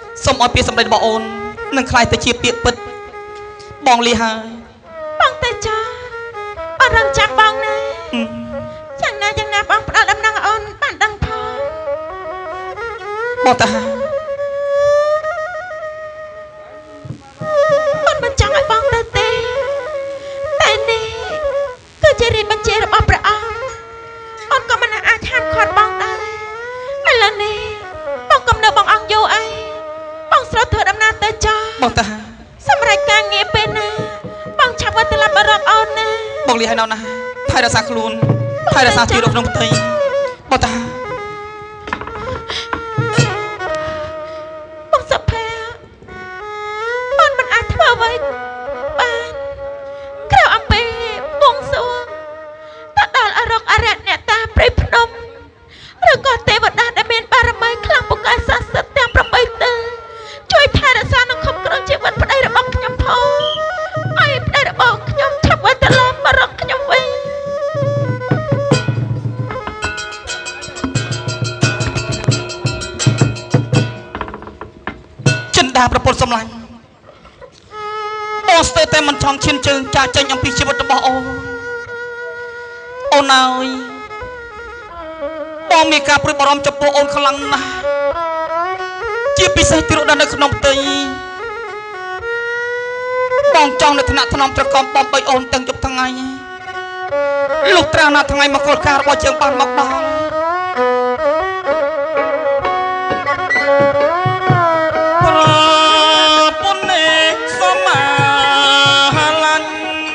សូមឲ្យពាក្យសម្ដីរបស់អូននឹងคล้ายទៅជាពាក្យពិតបងលីហើយបងទៅចាអត់រងចាំបងណាយ៉ាងណាបងផ្ដល់ដំណឹងអូនបានដឹងផងបងតាអូនមិនចង់ឲ្យបងទៅទេតែនេះគឺជារាជបញ្ជារបស់ព្រះអង្គអូនក៏មិនអាចហាមឃាត់បងដែរឥឡូវនេះបងកុំនៅបងអង្គយូរអីបងស្រោតធ្វើដំណើរទៅចាបងតាសម្រាប់ការងារពេលណាបងឆាប់មកត្រឡប់មករកអូនណាបងលីហើយណោះណាថែរក្សាខ្លួនថែរក្សាជីវិតក្នុងផ្ទៃបងតាបងសុភ័ក្រអូនមិនអាចធ្វើអ្វីបានក្រៅអំពីបួងសួងទៅដល់អរុកអរិយអ្នកតាព្រៃភ្នំឬក៏ទេវតាដែលមានបារមីខ្លាំងពូកែស័ក្តិសិទ្ធិទាំង8ទិសជួយថែរក្សានិងគ្រប់គ្រងជីវិតប្តីរបស់ខ្ញុំផងឲ្យប្តីរបស់ខ្ញុំឆាប់វិលត្រឡប់មករកខ្ញុំវិញចិន្តាប្រពុតសម្លាញ់បងស្ទើរតែមិនចង់ឈានជើងចាចេញអំពីជីវិតរបស់អូនអើយបងមានការព្រួយបារម្ភចំពោះអូនខ្លាំងណាស់ជាពិសេសទីរត់នៅក្នុងផ្ទៃបងចង់នៅថ្នាក់ថ្នមត្រកំបំបីអូនទាំងយប់ថ្ងៃលុះត្រាណាថ្ងៃមកកលការរបស់ជើងបានមកដល់ពុននេះសមលាញ់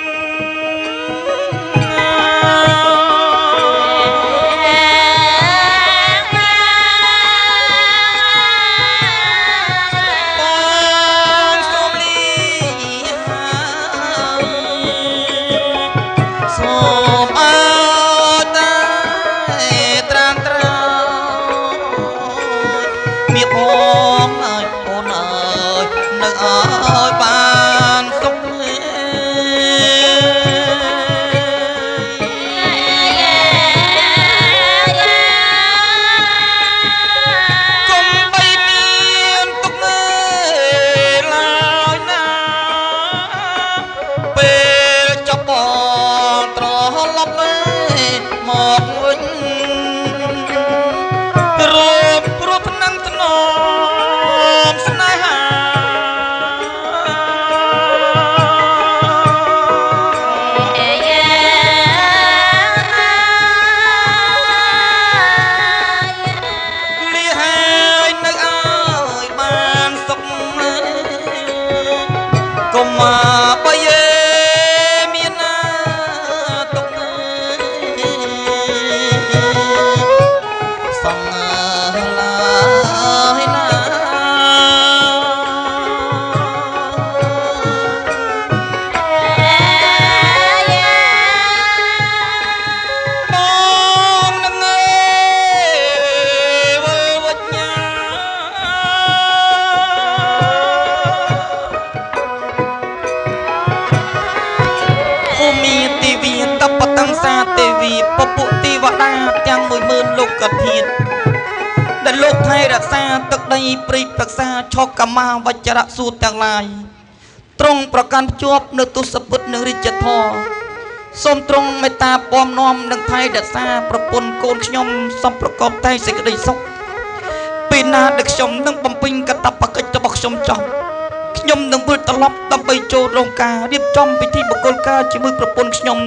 ទេវីពពួកទេវតាទាំង10000លោកកធាតុដែលលោកថែរក្សាទឹកដីព្រៃប្រក្សាឆកកម្មាវចរៈសួតទាំងឡាយទ្រង់ប្រកាន់ភ្ជាប់នៅទស្សពុទ្ធនិងរាជធរសូមទ្រង់មេត្តាពំនាំនិងថែរក្សាប្រពន្ធកូនខ្ញុំសំប្រកបតែសេចក្តីសុខពេលណាដែលខ្ញុំនឹងបំពេញកាតព្វកិច្ចរបស់ខ្ញុំចប់ខ្ញុំនឹងវិលត្រឡប់ដើម្បីចូលរោងការរៀបចំពិធីមង្គលការជាមួយប្រពន្ធខ្ញុំ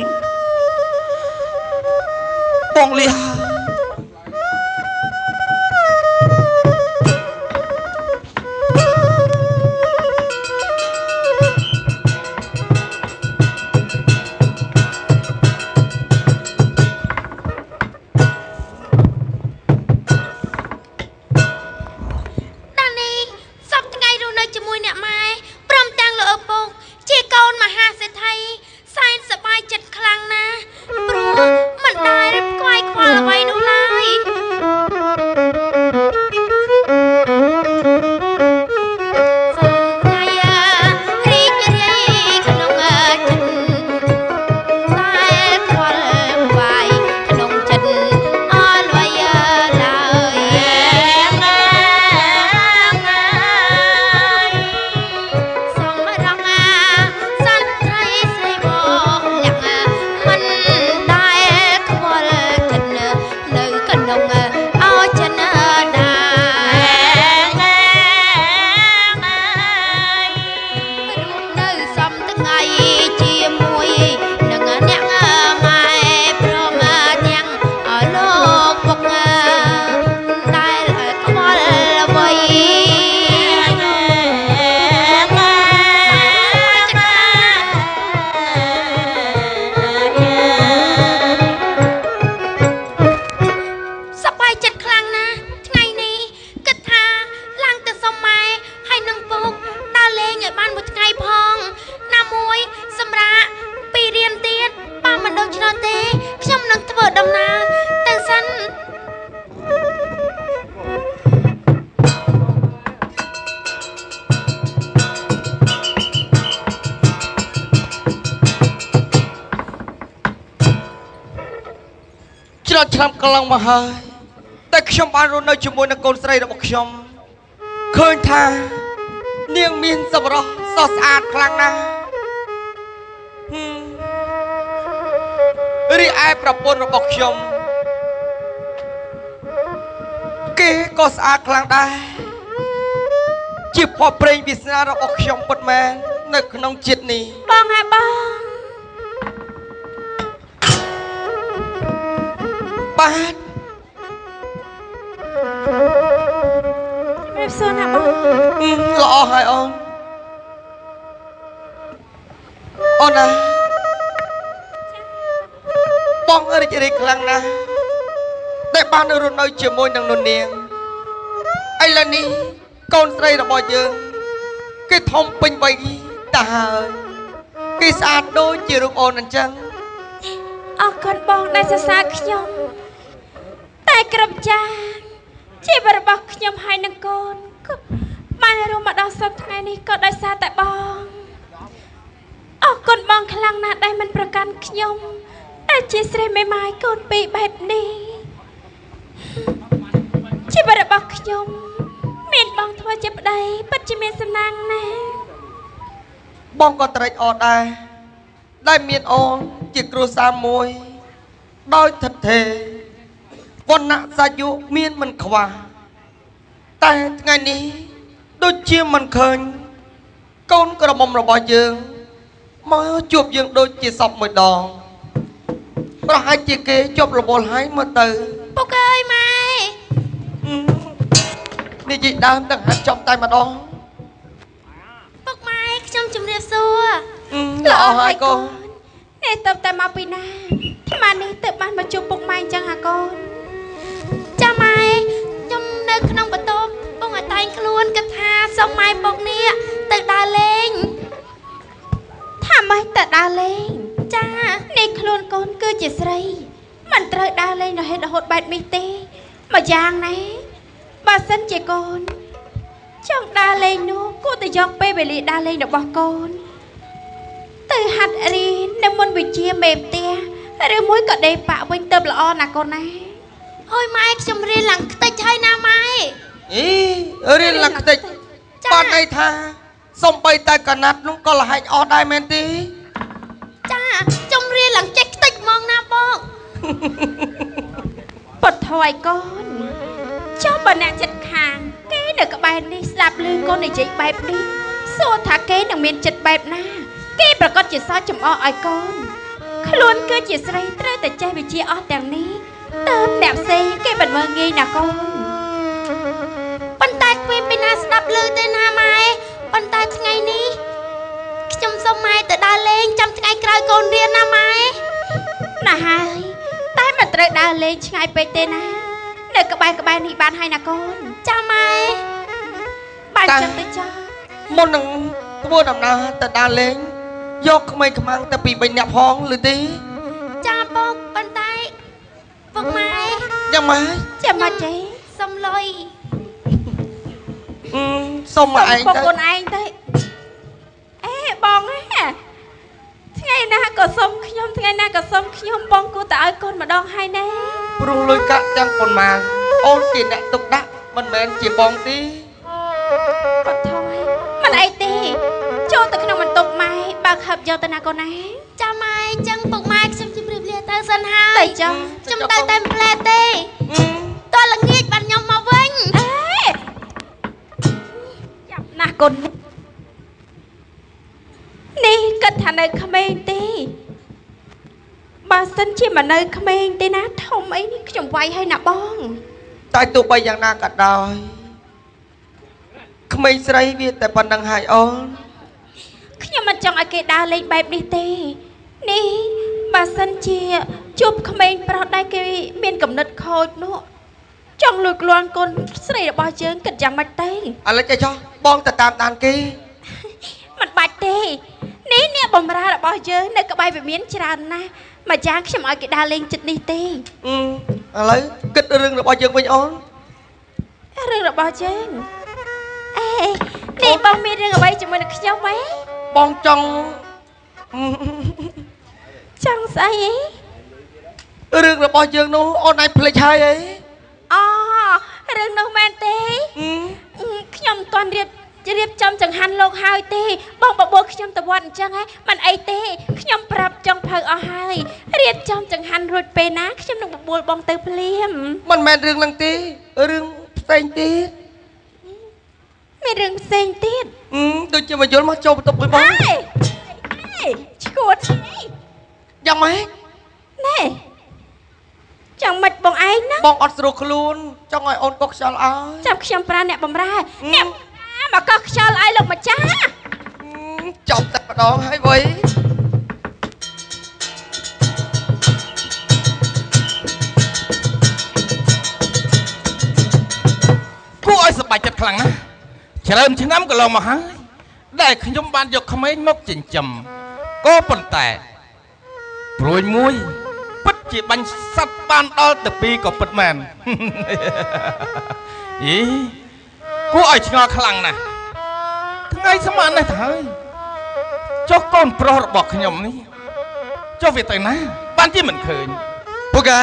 បងលីកន្លងមកហើយតែខ្ញុំបានរស់នៅជាមួយនឹងកូនស្រីរបស់ខ្ញុំឃើញថានាងមានសម្រស់ស្រស់ស្អាតខ្លាំងណាស់រីឯប្រពន្ធរបស់ខ្ញុំគេក៏ស្អាតខ្លាំងដែរជាភពព្រេងវាសនារបស់ខ្ញុំពិតមែននៅក្នុងជាតិនេះបងហើយបងបាទរៀបសួរណាបងល្អហើយអូនណាបងរីករាយខ្លាំងណាស់តែបានរស់នៅជាមួយនឹងនោះនាងឥឡូវនេះកូនស្រីរបស់យើងគេធំពេញវ័យទៅហើយគេស្អាតដូចជារូបអូនអញ្ចឹងអរគុណបងដែលសរសើរខ្ញុំតែក្រុមចាជីវិតរបស់ខ្ញុំហើយនឹងកូនក៏បានរស់មកដល់សប្តាហ៍ថ្ងៃនេះក៏ដោយសារតែបងអរគុណបងខ្លាំងណាស់ដែលមិនប្រកាន់ខ្ញុំដែលជាស្រីមេម៉ាយកូនពីរបែបនេះជីវិតរបស់ខ្ញុំមានបងធ្វើជាប្តីពិតជាមានសំណាងណាស់បងក៏ត្រេកអរដែរដែលមានអូនជាគ្រួសារមួយដោយថិតថេរវណ្ណៈសាយុមានមិនខ្វះតែថ្ងៃនេះដូចជាមិនឃើញកូនក្រមុំរបស់យើងមកជួបយើងដូចជាសពមួយដងប្រហែលជាគេជាប់រវល់ហើយមើលទៅពុកអើយម៉ែនេះជីដើមទាំងហាត់ចំតែម្ដងពុកម៉ែខ្ញុំជំរាបសួរល្អហើយកូននេះទៅតែមកពីណាថ្មនេះទៅបានមកជួបពុកម៉ែអញ្ចឹងហ่าកូនចាម៉ែខ្ញុំនៅក្នុងបន្ទប់បងឲ្យតែងខ្លួនគិតថាសុំម៉ែពុកនេះទៅដើរលេងថាម៉េចទៅដើរលេងចានេះខ្លួនកូនគឺជាស្រីមិនត្រូវដើរលេងរហេតុរហូតបែបនេះទេមួយយ៉ាងណាបើសិនជាកូនចង់ដើរលេងនោះគួរតែយកពេលវេលាដើរលេងរបស់កូនទៅហាត់រៀននៅមុនវិជ្ជាមេផ្ទះឬមួយក៏ដេកប៉ាក់វិញទៅល្អណាកូនណាអូយម៉ែខ្ញុំរៀនឡើងខ្ទេចហើយណាម៉ែរៀនឡើងខ្ទេចបានន័យថាសំបីតែកណាត់នោះក៏លហែកអស់ដែរមែនទេចាខ្ញុំរៀនឡើងចេះខ្ទេចហ្មងណាបងពុតថយកូនចុះបើអ្នកចិត្តខាងគេនៅក្បែរនេះស្ដាប់ឮកូននិយាយបែបនេះសួរថាគេនឹងមានចិត្តបែបណាគេប្រកាសជាសោះចំអកឲ្យកូនខ្លួនគឺជាស្រីត្រូវតែចេះវិជ្ជាអស់ទាំងនេះតើអ្នកផ្សេងគេមិនមើលងាយណាកូនប៉ុន្តែគ្មានពីណាស្ដាប់ឮទេណាម៉ែប៉ុន្តែថ្ងៃនេះខ្ញុំសុំម៉ែទៅដើរលេងចាំថ្ងៃក្រោយកូនរៀនណាម៉ែណាហើយតែមិនត្រូវដើរលេងឆ្ងាយពេកទេណានៅក្បែរនេះបានហើយណាកូនចាម៉ែបានចឹងទៅចាមុននឹងធ្វើដំណើរទៅដើរលេងយកក្មេងខ្មាំងទៅពី3នាក់ផងឬទេចាពុកប៉ុន្តែពុកម៉ែយ៉ាងម៉េចចាំមកចេះសុំលុយសុំមកឯងទៅកូនឯងទៅអេបងហ៎ថ្ងៃណាក៏សុំខ្ញុំថ្ងៃណាក៏សុំខ្ញុំបងគួរតែឲ្យកូនម្ដងហើយណាព្រោះលុយកាក់ទាំងប៉ុន្មានអូនជាអ្នកទុកដាក់មិនមែនជាបងទេបាត់ថយមិនអីទេចូលទៅក្នុងបន្ទប់ម៉ែបើកហឹបយកទៅណាកូនណាចាម៉ែអញ្ចឹងពុកម៉ែខ្ញុំជម្រាបលាទៅសិនហើយទៅចុះខ្ញុំទៅតែផ្លែទេតើល្ងាចបានខ្ញុំមកវិញអេចាប់ណាស់កូននេះគិតថានៅក្មេងទេបើសិនជាមិននៅក្មេងទេណាធំអីនេះខ្ញុំវាយឲ្យណាបងតែទោះបីយ៉ាងណាក៏ដោយក្មេងស្រីវាតែប៉ុណ្្នឹងហើយអូនខ្ញុំមិនចង់ឲ្យគេដើរលេងបែបនេះទេនេះបើសិនជាជួបក្មេងប្រុសដែលគេមានកំណត់ខូចនោះចង់លួចលាន់កូនស្រីរបស់យើងគិតយ៉ាងម៉េចទេឥឡូវចុះបងទៅតាមដានគេមិនបាច់ទេនេះអ្នកបំរើរបស់យើងនៅក្បែរវាមានច្រើនណាស់មួយយ៉ាងខ្ញុំឲ្យគេដើរលេងចិត្តនេះទេឥឡូវគិតរឿងរបស់យើងវិញអូនរឿងរបស់យើងអេនេះបងមានរឿងអ្វីជាមួយនឹងខ្ញុំហ៎បងចង់ស្អីរឿងរបស់យើងនោះអូនឯងភ្លេចហើយអីអូរឿងនោះមែនទេខ្ញុំមិនទាន់រៀបចំចង្ហាន់លោកហើយទេបងបបួលខ្ញុំទៅវត្តអញ្ចឹងហ៎មិនអីទេខ្ញុំប្រាប់ចង់ភៅអស់ហើយរៀបចំចង្ហាន់រួចពេលណាខ្ញុំនឹងបបួលបងទៅភ្លាមមិនមែនរឿងហ្នឹងទេរឿងផ្សេងទៀតមានរឿងផ្សេងទៀតដូចជាមកយល់មកចូលបន្ទប់មួយបងឈួតយ៉ាងម៉េចណែចាំមិនបងឯងណាបងអត់ស្រួលខ្លួនចង់ឲ្យអូនកុកខ្យល់អើយចាំខ្ញុំប្រាអ្នកបំរើអ្នកមកកោះខ្យល់ឲ្យលោកម្ចាស់ចប់តែម្ដងហើយវ៉ៃគួរឲ្យសប្បាយចិត្តខ្លាំងណាស់ច្រើនឆ្នាំកន្លងមកហើយដែលខ្ញុំបានយកក្មេងមកចិញ្ចឹមក៏ប៉ុន្តែព្រួយមួយពិតជាបាញ់សត្វបានដល់ទៅពីរក៏ពិតមែនយីគួរឲ្យឆ្ងល់ខ្លាំងណាស់ថ្ងៃស្មាននេះទៅហើយចុះកូនប្រុសរបស់ខ្ញុំនេះចុះវាទៅណាបានជាមិនឃើញពុក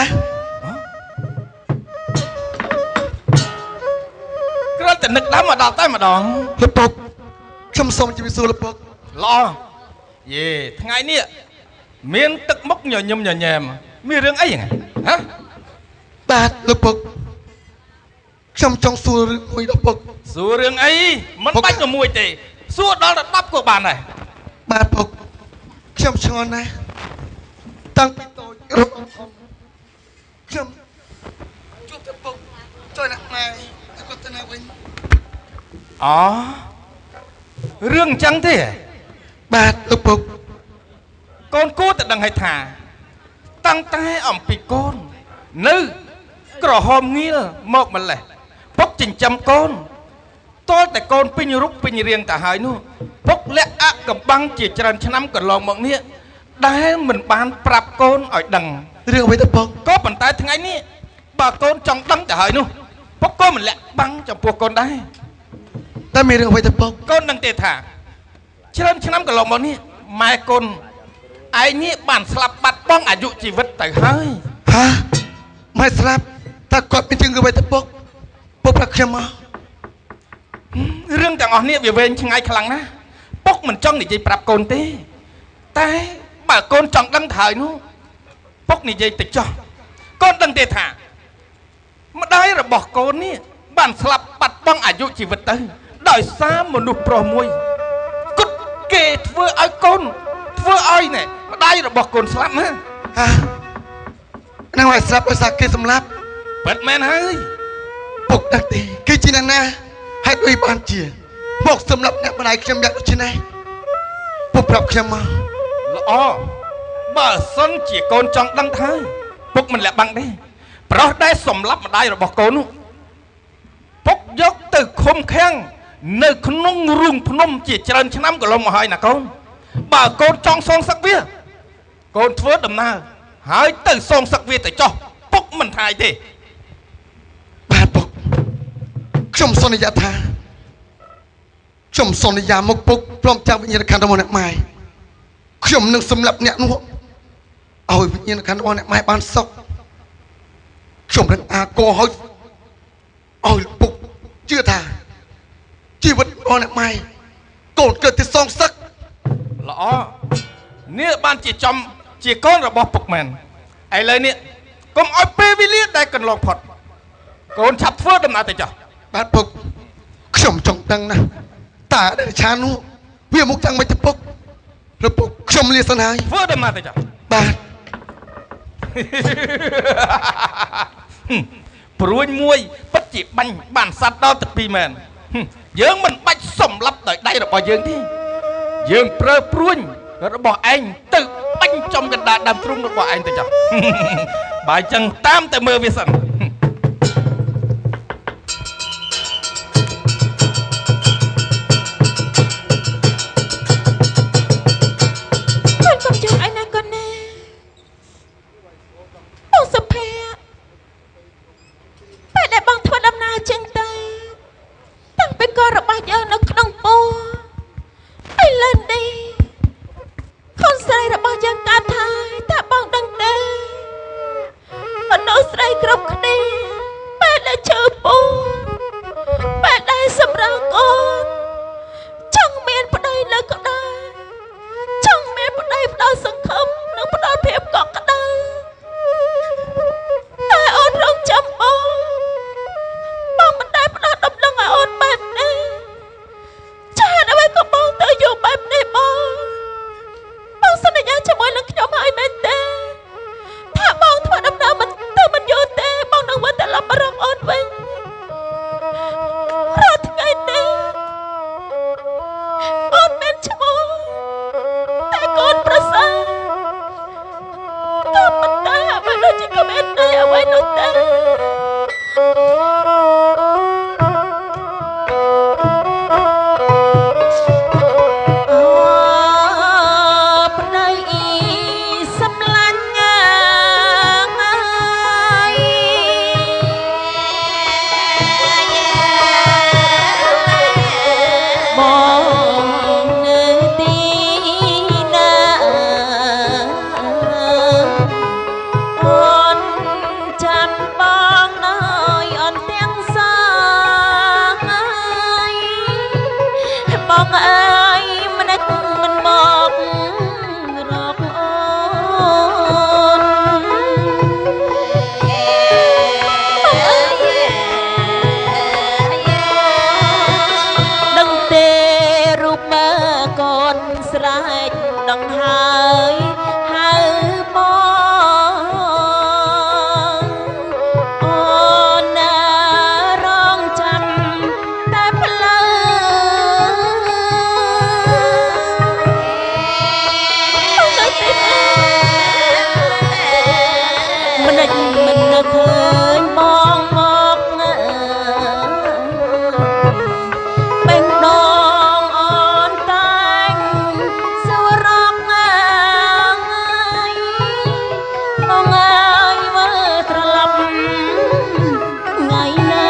គ្រាន់តែនឹកដល់មកដល់តែម្ដងលោកពុកខ្ញុំសូមជម្រាបសួរលោកពុកល្អយេថ្ងៃនេះមានទឹកមុខញញឹមញញែមមានរឿងអីហ្នឹងហ៎បាទលោកពុកខ្ញុំចង់សួររឿងមួយដល់ពុកសួររឿងអីមិនបាច់មួយទេសួរដល់10ក៏បានដែរបាទពុកខ្ញុំឆ្ងល់ណាស់តាំងពីតូចរបស់ខ្ញុំជួបតែពុកជួយណាស់ម៉ែគាត់ទៅណាវិញអូរឿងអញ្ចឹងទេបាទលោកពុកកូនគួរតែដឹងឲ្យថាតាំងតែអំពីកូននៅក្រហមងៀលមកម្លេះពុកចិញ្ចឹមកូនតលតែកូនពេញរូបពេញរាងទៅហើយនោះពុកលាក់អាក់កំបាំងជាច្រើនឆ្នាំកន្លងមកនេះដែលមិនបានប្រាប់កូនឲ្យដឹងរឿងអ្វីទៅពុកក៏ប៉ុន្តែថ្ងៃនេះបើកូនចង់ដឹងទៅហើយនោះពុកក៏មិនលាក់បាំងចំពោះកូនដែរតែមានរឿងអ្វីទៅពុកកូននឹងទេថាច្រើនឆ្នាំកន្លងមកនេះម៉ែកូនឯងនេះបានស្លាប់បាត់បង់អាយុជីវិតទៅហើយហាម៉ែស្លាប់តើគាត់មានជើងអ្វីទៅពុកពុកប្រាប់ខ្ញុំមករឿងទាំងអស់នេះវាវែងឆ្ងាយខ្លាំងណាស់ពុកមិនចង់និយាយប្រាប់កូនទេតែបើកូនចង់ដឹងទៅហើយនោះពុកនិយាយទៅចោះកូនដឹងទេថាម្ដាយរបស់កូននេះបានស្លាប់បាត់បង់អាយុជីវិតទៅដោយសារមនុស្សប្រុសមួយគត់គេធ្វើឲ្យកូនធ្វើឲ្យណែម្ដាយរបស់កូនស្លាប់ណាហ្នឹងហើយស្លាប់ដោយសារគេសម្លាប់ពិតមែនហើយពុកដឹងទេគេជាអ្នកណាហេតុអីបានជាមកសម្លាប់អ្នកម្ដាយខ្ញុំយ៉ាងដូចនេះពុកប្រាប់ខ្ញុំមកល្អបើសិនជាកូនចង់ដឹងទៅពុកមិនលាក់បាំងទេប្រុសដែលសម្លាប់ម្ដាយរបស់កូននោះពុកយកទៅឃុំឃាំងនៅក្នុងរូងភ្នំជាច្រើនឆ្នាំកន្លងមកហើយណាកូនបើកូនចង់សងសឹកវាកូនធ្វើដំណើរហើយទៅសងសឹកវាទៅចោះពុកមិនថាទេបាទពុកខ្ញុំសន្យាថាខ្ញុំសន្យាមកពុកព្រមទាំងវិញ្ញាណក្ខន្ធរបស់អ្នកម៉ែខ្ញុំនឹងសម្លាប់អ្នកនោះឲ្យវិញ្ញាណក្ខន្ធរបស់អ្នកម៉ែបានសុខខ្ញុំនឹងអាកោឲ្យពុកជឿថាជីវិតរបស់អ្នកម៉ែកូនកើតទៅសងសឹកល្អនេះបានជាចំជាកូនរបស់ពុកមែនឥឡូវនេះកុំឲ្យពេលវេលាដែលកន្លងផុតកូនឆាប់ធ្វើដំណើរទៅចុះបាទពុកខ្ញុំចង់ដឹងណាតើដែលឆាននោះវាមកតាំងមិនទៅពុកព្រោះពុកខ្ញុំលាសិនហើយធ្វើដំណើរទៅចុះបាទព្រួយមួយពិតជាបាញ់បានសត្វដល់ទៅពីរមែនយើងមិនបាច់សម្លាប់ដោយដៃរបស់យើងទេយើងប្រើព្រួញរបស់ឯងទៅបាញ់ចំកណ្ដាលដើមទ្រូងរបស់ឯងទៅចុះបើអញ្ចឹងតាមតែមើលវាសិនបងអើយមិនមិនមករកអូនដឹងទេរូបមើកូនស្រែកដឹងហើយហៅបងអូនណារងចាំតែផ្លូវមិននឹកឃើញបងមកបេះដូងអូនតែងសួររកបងអើយមើលត្រឡប់ថ្ងៃណា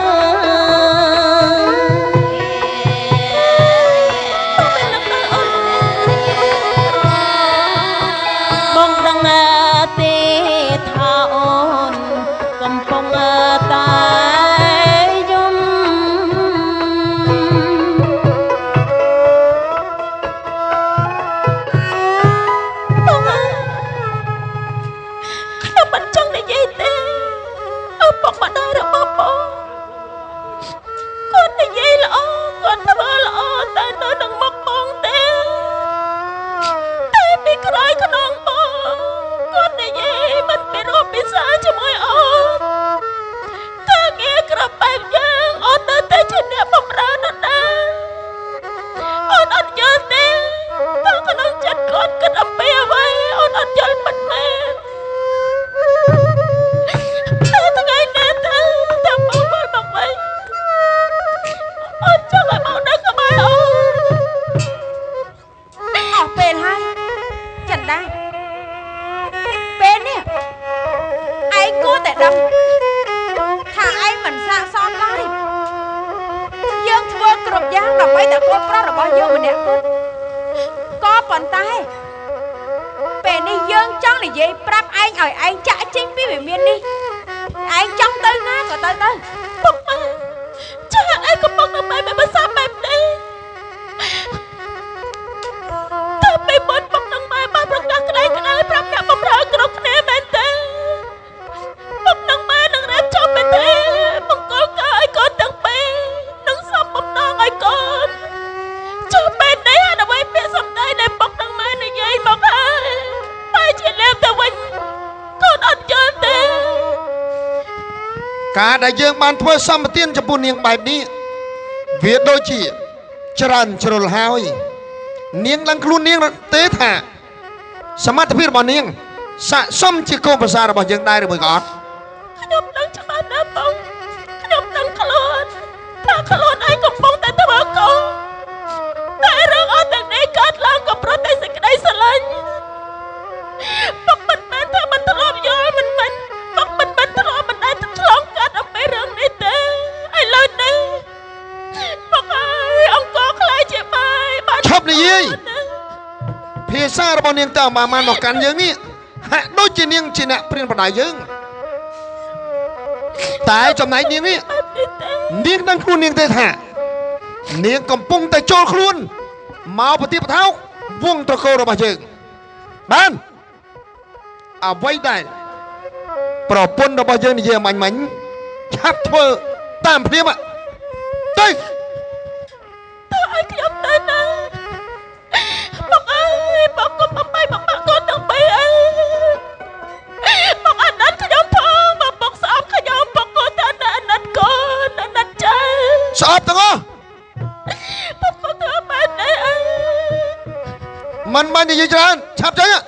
បងដឹងទេថាអូនកំពុងតែយំបងអើយខ្ញុំមិនចង់និយាយទេឪពុកម្ដាយរបស់បងគាត់និយាយល្អគាត់ធ្វើល្អតែនៅនឹងមុខបងទេតែពីក្រោយខ្នងបងគាត់និយាយមិនពីរូបពិសាជាមួយអូនការងារក្របបែបយ៉ាងអូននៅតែជាអ្នកបម្រើដដែលអូនអត់យល់ទេតែក្នុងចិត្តគាត់គិតអំពីអ្វីអូនអត់យល់មិនមែនតែថ្ងៃនេះតែបងមកវិញអូនចង់ឲ្យបងនៅក្បែរអូនអស់ពេលហើយចិនដាពេលនេះឯងគួរតែដឹងថាឯងមិនសាកសមឡើយយើងធ្វើគ្រប់យ៉ាងដើម្បីតែកូនប្រុសរបស់យើងម្នាក់ក៏ប៉ុន្តែពេលនេះយើងចង់និយាយប្រាប់ឯងឲ្យឯងចាក់ចេញពីវិមាននេះឯងចង់ទៅណាក៏ទៅពុកម៉ែចាក់ឯងកំពុងដើម្បីមិនប្រសាបែបនេះតែពេលមុនពុកនឹងម៉ែបានប្រកាសក្តីប្រាប់អ្នកបម្រើគ្រប់គ្នាមែនទេពុកនឹងម៉ែនឹងរៀបចំមែនទេបង្គោលកើឲ្យកូនទាំងពីរនឹងសំបំណងឲ្យកូនចុះពេលនេះអ្វីពាក្យសម្ដីដែលពុកនឹងម៉ែនិយាយមកហើយបែរជាលេបទៅវិញកូនអត់យល់ទេការដែលយើងបានធ្វើសម្បទានចំពោះនាងបែបនេះវាដូចជាច្រើនជ្រុលហើយនាងដឹងខ្លួននាងទេថាសមត្ថភាពរបស់នាងស័ក្តិសមជាកូនប្រសាររបស់យើងដែរឬមួយក៏អត់ខ្ញុំដឹងច្បាស់ណាស់បងខ្ញុំដឹងខ្លួនថាខ្លួនឯងកំពុងតែធ្វើកូនតែរឿងអត់ទាំងនេះកើតឡើងក៏ប្រតែសេចក្តីស្រឡាញ់ពុកមិនមែនថាមិនធ្លាប់យល់មិនពុកមិនមែនធ្លាប់មិនដែលឆ្លងកាត់អំពីរឿងនេះទេឥឡូវនេះពុកអើយអង្គខ្លាយជាបាយបានឈប់និយាយភាសារបស់នាងតើបានមកកាន់យើងនេះហាក់ដូចជានាងជាអ្នកព្រៀនបដៅយើងតែចំណែកនាងនេះនាងដឹងខ្លួននាងទេថានាងកំពុងតែចូលខ្លួនមកប្រតិបថោកវងត្រកូលរបស់យើងបានអ្វីដែរប្រពន្ធរបស់យើងនិយាយមាញ់ឆាប់ធ្វើតាមព្រាមទៅឲ្យខ្ញុំទៅណាពុកអើយពុកកុំបំបីបំបាក់កូនទាំងពីរអើយពុកអាណិតខ្ញុំផងបើពុកស្អប់ខ្ញុំពុកគួរតែអាណិតកូនអាណិតចៅស្អប់ទាំងអស់ពុកគួរធ្វើបែបនេះអើយមិនបាននិយាយច្រើនឆាប់ចេញ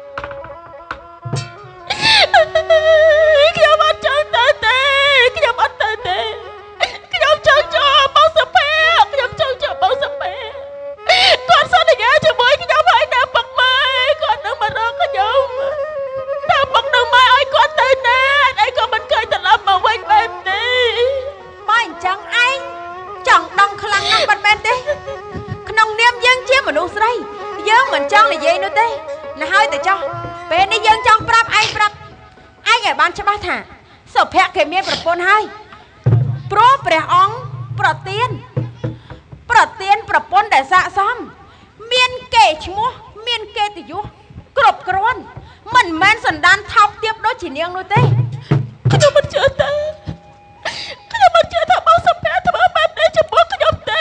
ខ្ញុំអត់ចង់ទៅទេខ្ញុំអត់ទៅទេខ្ញុំចង់ចូលបងសុភ័ក្រខ្ញុំចង់ចូលបងសុភ័ក្រគាត់សន្យាជាមួយខ្ញុំហើយណាពុកម៉ែគាត់នឹងមករកខ្ញុំតែពុកនឹងម៉ែឲ្យគាត់ទៅណាអីក៏មិនឃើញត្រឡប់មកវិញបែបនេះបើអញ្ចឹងឯងចង់ដឹងខ្លាំងណាស់មិនមែនទេក្នុងនាមយើងជាមនុស្សស្រីយើងមិនចង់និយាយនោះទេណាហើយតែចោះពេលនេះយើងចង់ប្រាប់ឯងឲ្យបានច្បាស់ថាសុភ័ក្រគេមានប្រពន្ធហើយព្រោះព្រះអង្គប្រទានប្រពន្ធដែលសាកសមមានកេរឈ្មោះមានកេរ្តិយសគ្រប់គ្រាន់មិនមែនសន្តានថោកទាបដូចជានាងនោះទេខ្ញុំមិនជឿទេខ្ញុំមិនជឿថាបងសុភ័ក្រធ្វើបែបនេះចំពោះខ្ញុំទេ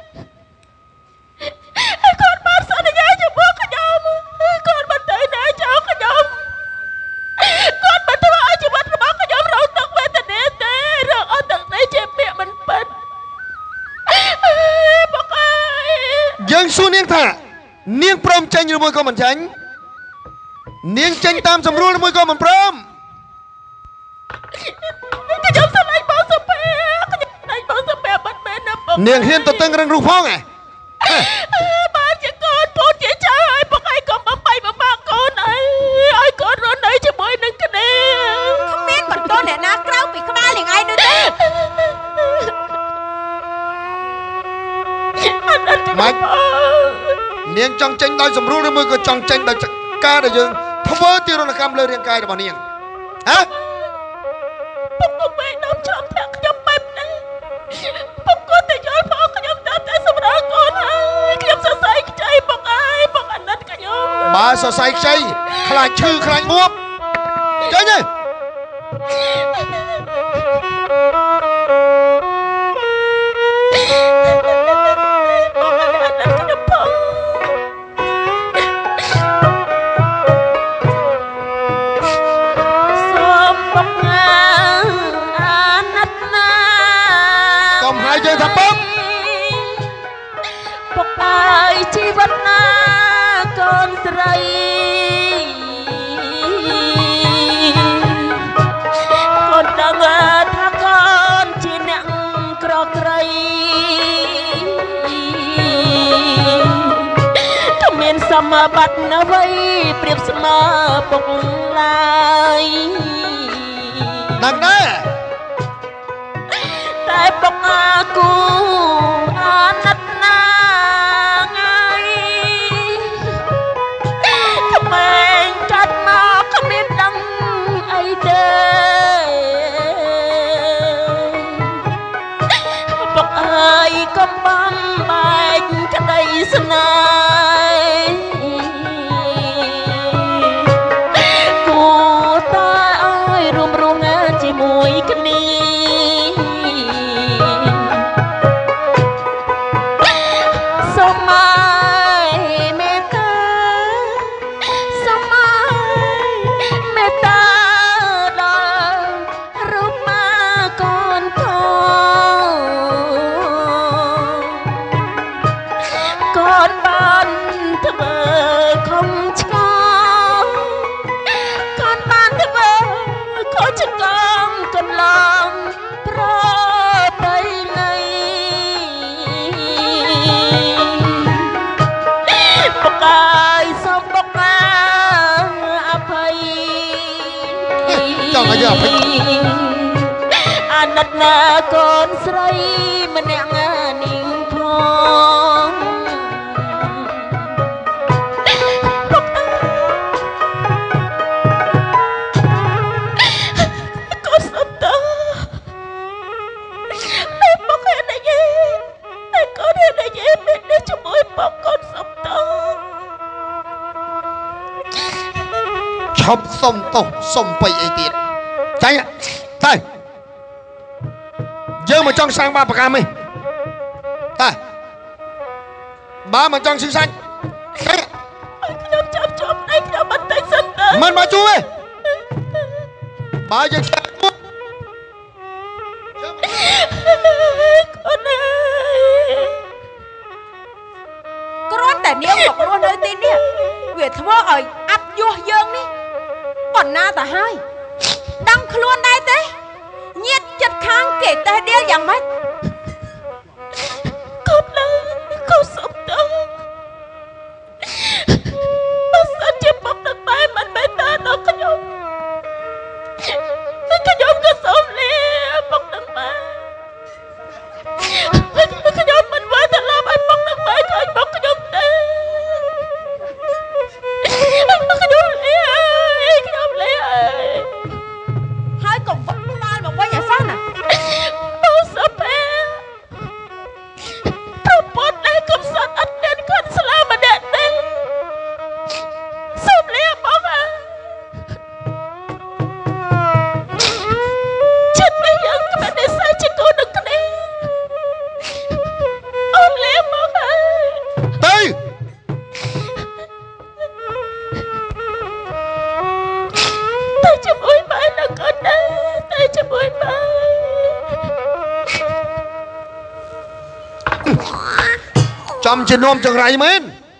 ហើយគាត់បានសន្យាចំពោះខ្ញុំគាត់មិនទៅណាចោលខ្ញុំគាត់មិនធ្វើឲ្យជីវិតរបស់ខ្ញុំរងទឹកវេទនាទេរងអត់ទឹកនេះជាពាក្យមិនពិតបងអើយយើងសួរនាងថានាងព្រមចេញឬមួយក៏មិនចេញនាងចេញតាមសម្រួលឬមួយក៏មិនព្រមខ្ញុំស្រឡាញ់បងសុភ័ក្រខ្ញុំស្រឡាញ់បងសុភ័ក្របាត់មែនណាបងនាងហ៊ានទៅតឹងរឹងរូសផងហ៎បានជាកូនពូនជាចៅហើយបងឯងក៏បំបីបំបាក់កូនអីឲ្យកូនរស់នៅជាមួយនឹងគ្នាគ្មានបន្តអ្នកណាក្រៅពីក្បាលនាងឯងនោះទេម៉េចនាងចង់ចេញដោយសម្រួលឬមួយក៏ចង់ចេញដោយការដែលយើងធ្វើទារុណកម្មលើរាងកាយរបស់នាងហ៎ពុកពុកមិនដល់ចំថាខ្ញុំបែបនេះពុកគាត់តែយល់ផងខ្ញុំតាមតែសម្រាប់កូនហើយខ្ញុំសរសៃខ្ចីពុកអើយពុកអាណិតខ្ញុំបើសរសៃខ្ចីខ្លាចឈឺខ្លាចងាប់ចេញទេយើងថាពុកពុកអើយជីវិតណាកូនស្រីកូនដឹងថាកូនជាអ្នកក្រក្រៃគ្មានសមបត្តិអ្វីប្រៀបស្មើពុកឡើយដឹងដែរតែពុកគូអាណិតណាថ្ងៃក្មេងកាត់មកគ្មានដឹងអីទេពុកអើយកុំបំបែកក្តីស្នេហ៍គូតែឲ្យរួមរងជាមួយគ្នាអាណិតណាកូនស្រីម្នាក់នាងផងកូនសុំតើតែពុកឯណាយេតែកូនឯណាយេមាននេះជាមួយពុកកូនសុំតើឈប់សុំទោសសុំបីអីទៀតចាញ់តែយើងមកចង់សាងបាបកម្មទេតែបើមកចង់ស៊ីសាច់ចាញ់ខ្ញុំចាប់ជាប់ឯងខ្ញុំមិនតែសិនទៅមិនមកជួបទេបើយើងចាប់គូនអើយគ្រាន់តែនាងមករស់នៅទីនេះវាធ្វើឲ្យអាប់យោះយើងនេះប៉ុណ្ណាទៅហើយដឹងខ្លួនដែរទេញាតចិត្តខាងគេតែដៀលយ៉ាងម៉េចកូនលើកូនសុំតើបើសិនជាពុកនឹងបែមិនមែនតើដល់ខ្ញុំខ្ញុំក៏សុំលាពុកនឹងបែខ្ញុំមិនវាយត្រឡប់ឲ្យពុកនឹងបែឃើញពុកខ្ញុំទេខ្ញុំលាហើយកុំបាល់មកវិញឲ្យសោះណាបងសុភ័ចំជានោមចង្រៃមែន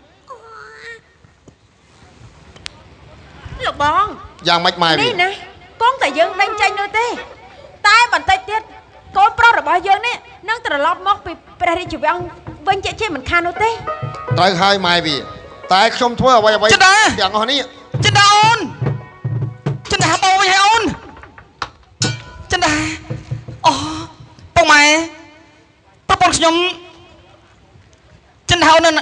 លោកបងយ៉ាងម៉េចម៉ែនេះណាកងតែយើងដេញចេញនោះទេតែបន្តិចទៀតកូនប្រុសរបស់យើងនេះនឹងត្រឡប់មកពីព្រះរាជវាំងវិញជាមិនខាននោះទេត្រូវហើយម៉ែវាតែខ្ញុំធ្វើអ្វីទាំងអស់នេះចិនដាអូនចិនដាបងវិញហើយអូនចិនដាអូពុកម៉ែប្រពន្ធខ្ញុំចិនដាអូន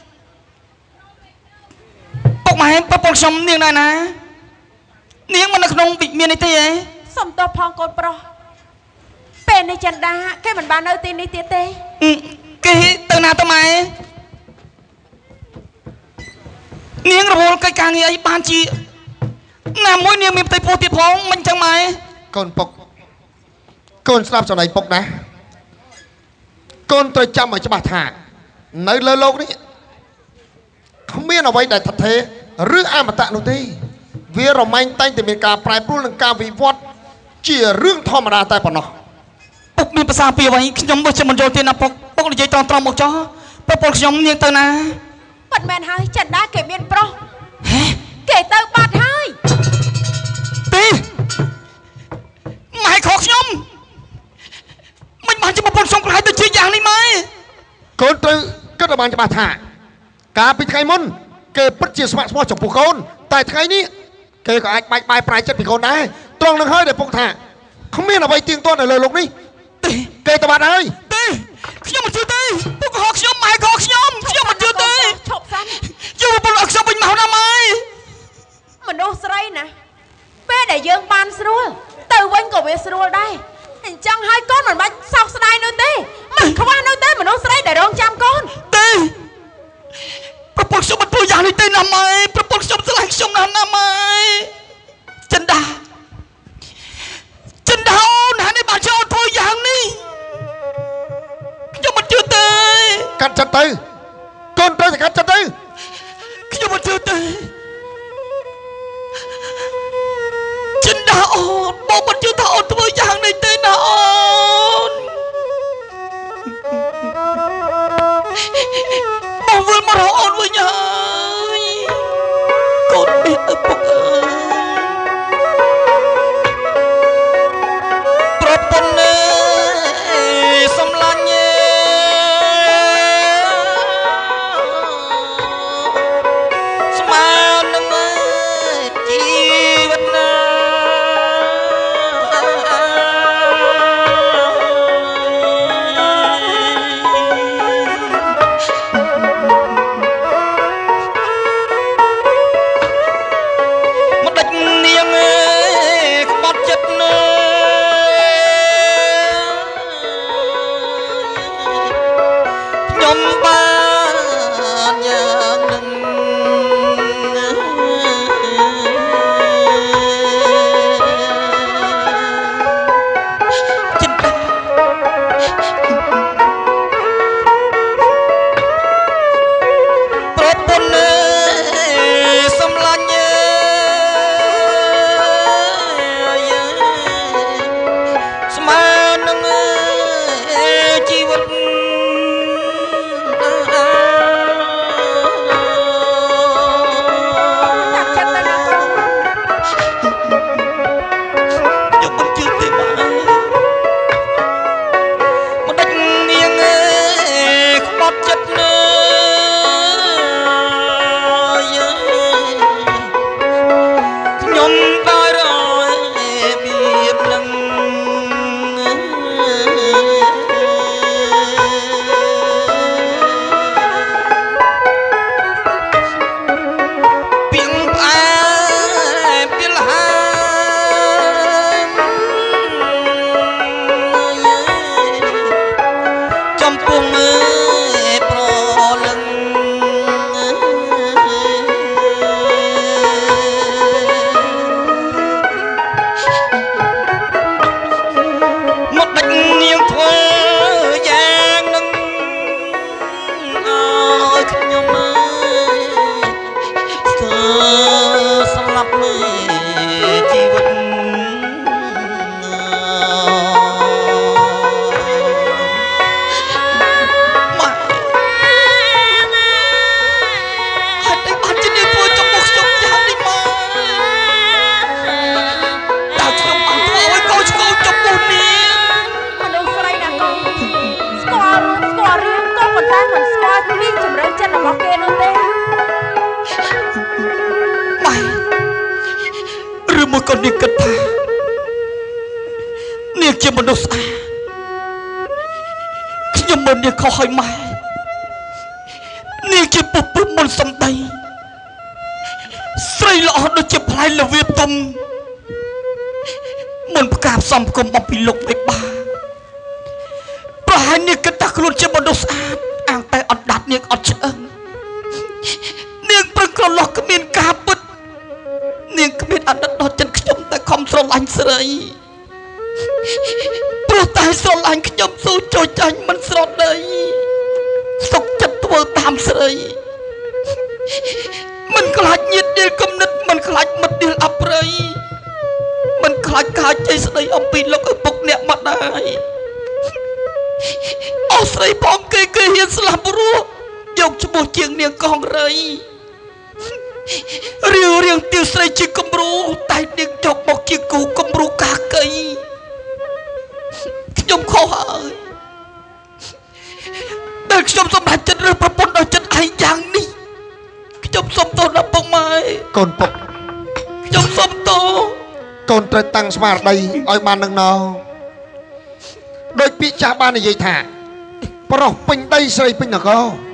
ពុកម៉ែប្រពន្ធខ្ញុំនាងណានាងមិននៅក្នុងវិមាននេះទេហ៎សុំទោសផងកូនប្រុសពេលនេះចិនដាគេមិនបាននៅទីនេះទៀតទេគេទៅណាទៅម៉ែនាងរវល់កិច្ចការងារអីបានជាណាមួយនាងមានផ្ទៃពោះទៀតផងមិនចឹងម៉ែកូនពុកកូនស្ដាប់ចំណៃពុកណាកូនត្រូវចាំឲ្យច្បាស់ថានៅលើโลกនេះគ្មានអ្វីដែលថិតថេរឬអមតៈនោះទេវារមែងតែងតែមានការប្រែប្រួលនិងការវិវត្តជារឿងធម្មតាតែប៉ុណ្ណោះពុកមានភាសាពីអ្វីខ្ញុំមិនមិនយល់ទេណាពុកនិយាយត្រង់មកចោះប្រពន្ធខ្ញុំនាងទៅណាប៉ិតមែនហើយចិនដាគេមានប្រុសគេទៅបាត់ហើយទេម៉ែខកខ្ញុំមិនបានជាប្រពន្ធខ្ញុំក្រៅទៅជាយ៉ាងនេះម៉ែកូនត្រូវគិតឲ្យបានច្បាស់ថាកាលពីថ្ងៃមុនគេពិតជាស្ម័គ្រស្មោះចំពោះកូនតែថ្ងៃនេះគេក៏អាចបែកបាយប្រែចិត្តពីកូនដែរត្រង់នឹងហើយដែលពុកថាគ្មានអ្វីទៀងទាត់នៅលើโลกនេះទេគេទៅបាត់ហើយទេខ្ញុំមិនជឿទេពុកខកខ្ញុំម៉ែខកខ្ញុំមិនជឿទេឈប់សិនយកប្រពន្ធឲ្យខ្ញុំវិញមកណាម៉ែមនុស្សស្រីណាពេលដែលយើងបានស្រួលទៅវិញក៏វាស្រួលដែរអញ្ចឹងហើយកូនមិនបាច់សោកស្ដាយនោះទេមិនខ្វះនោះទេមនុស្សស្រីដែលរងចាំកូនទេប្រពន្ធខ្ញុំមិនធ្វើយ៉ាងនេះទេណាម៉ែប្រពន្ធខ្ញុំស្រឡាញ់ខ្ញុំណាស់ណាម៉ែចិនដាអូនហើយនេះបានចូលធ្វើយ៉ាងនេះខ្ញុំមិនជឿទេកាត់ចិត្តទៅកូនត្រូវតែកាត់ចិត្តទៅខ្ញុំមិនជឿទេចិនដាអូនបងមិនជឿថាអូនធ្វើយ៉ាងនេះទេណាអូនបងវិលមករកអូនវិញហើយកូនមានឪពុកអើយប្រពន្ធអើយសំឡាញ់ស្មើនឹងជីវិតណាកក៏នាងគិតថានាងជាមនុស្សស្អាតខ្ញុំមិននាងខុសឲ្យម៉ែនាងជាពុះមុនសំដីស្រីល្អដូចជាផ្លែល្វាទុំមុនផ្កាផ្សំគុំអំពីលោកបេបាប្រហែលនាងគិតថាខ្លួនជាមនុស្សស្អាតអាងតែអត់ដាច់នាងអត់ឆ្អឹងនាងប្រឹងក្រឡោះគ្មានការពិតនាងគ្មានអតីតដល់ចិត្តខ្ញុំតែខំស្រឡាញ់ស្រីព្រោះតែស្រឡាញ់ខ្ញុំស៊ូចូលចាញ់មិនស្រដីសុខចិត្តធ្វើតាមស្រីមិនខ្លាចញាតិដៀលគំនិតមិនខ្លាចមិត្តដៀលអប្រិយមិនខ្លាចការជ័យស្ដីអំពីលោកឪពុកអ្នកម្ដាយអស់ស្រីផងគេហ៊ានស្លាប់ព្រោះយកឈ្មោះជាងនាងកងរៃរៀងទាវស្រីជាគំរូតែនាងចុកមកជាគូគំរូកាកីខ្ញុំខុសហើយតែខ្ញុំសម្រេចចិត្តរើសប្រពន្ធដោយចិត្តឯងយ៉ាងនេះខ្ញុំសុំទោសដល់ពុកម៉ែកូនពុកខ្ញុំសុំទោសកូនត្រូវតាំងស្មារតីឲ្យបាននឹងណោដោយពាក្យចាស់បាននិយាយថាប្រុសពេញដីស្រីពេញនគរ